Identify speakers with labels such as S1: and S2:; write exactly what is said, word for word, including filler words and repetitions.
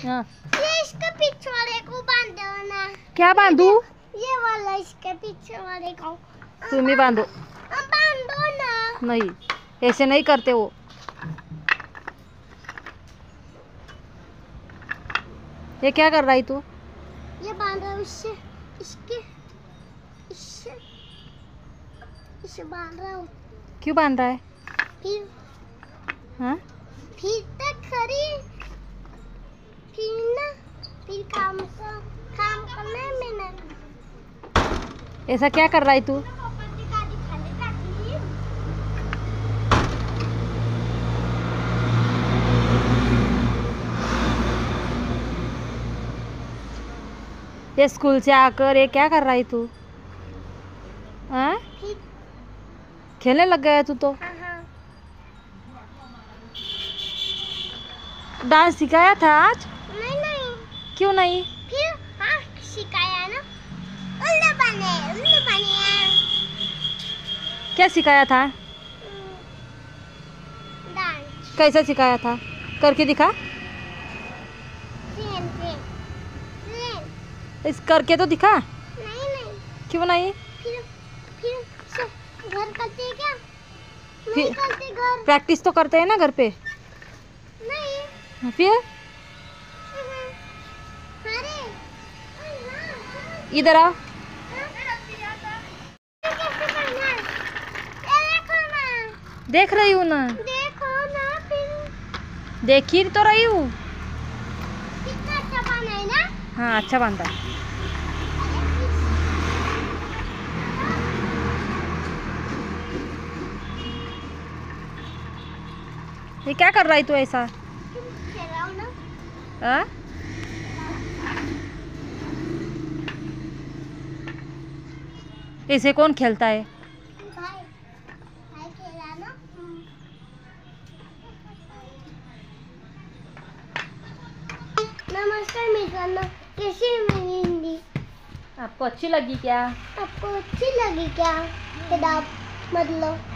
S1: हाँ।
S2: ये इसके पीछे वाले को बांध दो ना।
S1: क्या बांधू?
S2: ये वाला इसके पीछे वाले को।
S1: तुम ही बांधो।
S2: बांध दो ना।
S1: नहीं, ऐसे नहीं करते वो। ये क्या कर रहा है तू?
S2: ये बांध रहा हूँ इससे, इसके, इससे, इसे बांध रहा हूँ।
S1: क्यों बांध रहा है?
S2: फिर
S1: हाँ?
S2: फिर तक खरी, फिर ना, फिर काम का काम करना है मैंने।
S1: ऐसा क्या कर रहा है तू? ये स्कूल से आकर ये क्या कर रहा है तू? हाँ? खेलने लग गया है तू तो।
S2: हाँ हाँ।
S1: डांस सिखाया था आज?
S2: नहीं नहीं।
S1: क्यों नहीं?
S2: फिर हाँ सिखाया ना। उल्लू बने, उल्लू बने।
S1: क्या सिखाया था?
S2: डांस।
S1: कैसे सिखाया था? करके दिखा।
S2: Train train train.
S1: इस करके तो दिखा।
S2: नहीं नहीं।
S1: क्यों नहीं?
S2: फिर फिर से घर करते हैं क्या? नहीं
S1: फिर
S2: करते घर।
S1: प्रैक्टिस तो करते हैं ना घर पे।
S2: नहीं।
S1: फिर
S2: अरे
S1: इधर आओ। देख रही हूँ ना।
S2: देखो ना फिर।
S1: देख ही तो रही हूँ।
S2: कितना अच्छा बना है ना।
S1: हाँ अच्छा बनता है। ये क्या कर रहा है तू ऐसा?
S2: खेलाओ ना।
S1: हाँ? ऐसे कौन खेलता है?
S2: भाई भाई खेला ना। नमस्कार मित्रांनो, कैसी है मेरी हिंदी?
S1: आपको अच्छी लगी क्या?
S2: आपको अच्छी लगी क्या? किताब मतलब